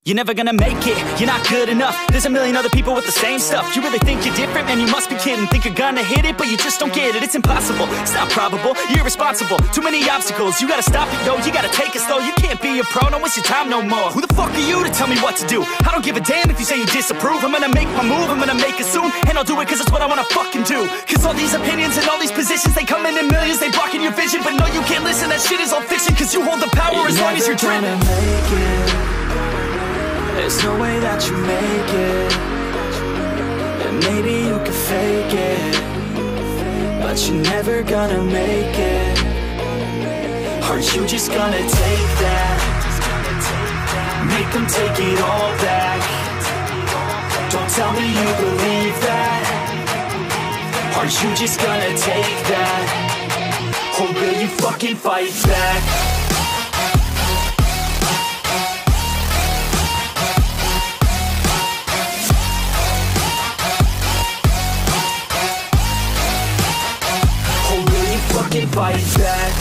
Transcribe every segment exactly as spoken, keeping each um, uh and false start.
You're never gonna make it, you're not good enough. There's a million other people with the same stuff. You really think you're different? Man, you must be kidding. Think you're gonna hit it, but you just don't get it. It's impossible, it's not probable, you're irresponsible. Too many obstacles, you gotta stop it, yo. You gotta take it slow, you can't be a pro. Don't waste your time no more. Who the fuck are you to tell me what to do? I don't give a damn if you say you disapprove. I'm gonna make my move, I'm gonna make it soon. And I'll do it cause it's what I wanna fucking do. Cause all these opinions and all these positions, they come in in millions. They blocking your vision, but no, you can't listen. That shit is all fiction, cause you hold the power you're as long as you're dreaming. There's no way that you make it. And maybe you can fake it, but you're never gonna make it. Are you just gonna take that? Make them take it all back. Don't tell me you believe that. Are you just gonna take that? Or will you fucking fight back? Fight back.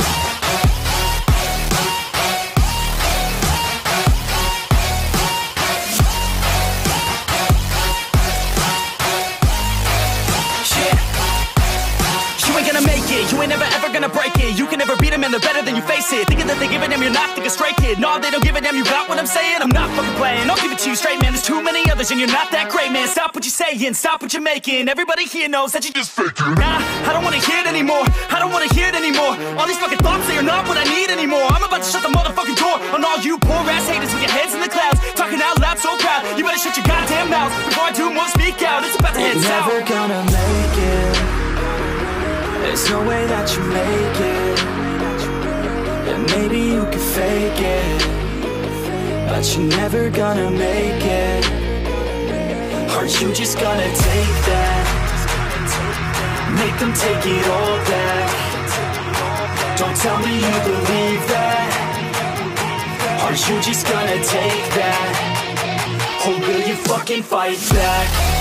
You ain't gonna make it, you ain't never ever gonna break it. You can never beat them and they're better than you face it. Thinking that they give a damn, you're not, think a straight kid. No, they don't give a damn, you got what I'm saying? I'm not fucking playing, I'll give it to you straight, man. There's too many others and you're not that great, man. Stop what you're saying, stop what you're making. Everybody here knows that you just faking. Nah, I don't wanna hear it anymore, I don't wanna hear it anymore. All these fucking thoughts, they are not what I need anymore. I'm about to shut the motherfucking door on all you poor ass haters with your heads in the clouds, talking out loud so proud. You better shut your goddamn mouth before I do more speak out. It's about to head south. Never gonna make it. There's no way that you make it. And maybe you can fake it, but you're never gonna make it. Are you just gonna take that? Make them take it all back. Don't tell me you believe that. Are you just gonna take that? Or will you fucking fight back?